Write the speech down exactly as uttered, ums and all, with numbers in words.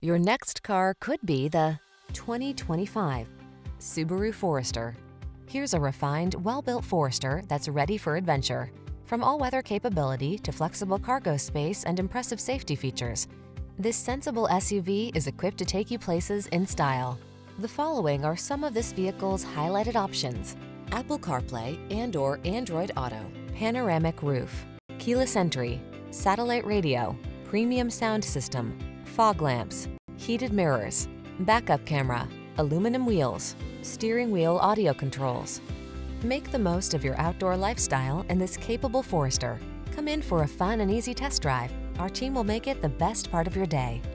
Your next car could be the twenty twenty-five Subaru Forester. Here's a refined, well-built Forester that's ready for adventure. From all-weather capability to flexible cargo space and impressive safety features, this sensible S U V is equipped to take you places in style. The following are some of this vehicle's highlighted options: Apple CarPlay and or Android Auto, panoramic roof, keyless entry, satellite radio, premium sound system, fog lamps, heated mirrors, backup camera, aluminum wheels, steering wheel audio controls. Make the most of your outdoor lifestyle in this capable Forester. Come in for a fun and easy test drive. Our team will make it the best part of your day.